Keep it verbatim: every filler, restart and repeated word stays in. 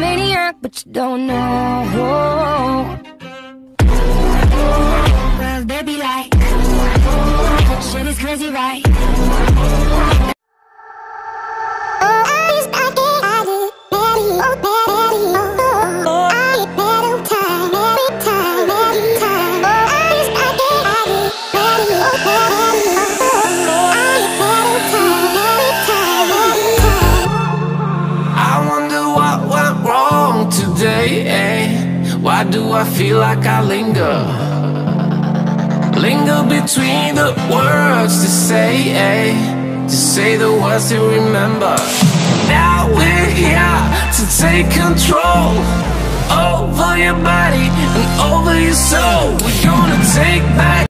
maniac, but you don't know. Well, they be like, shit is crazy, right? Why do I feel like I linger? Linger between the words to say, eh? To say the words to remember. Now we're here to take control over your body and over your soul. We're gonna take back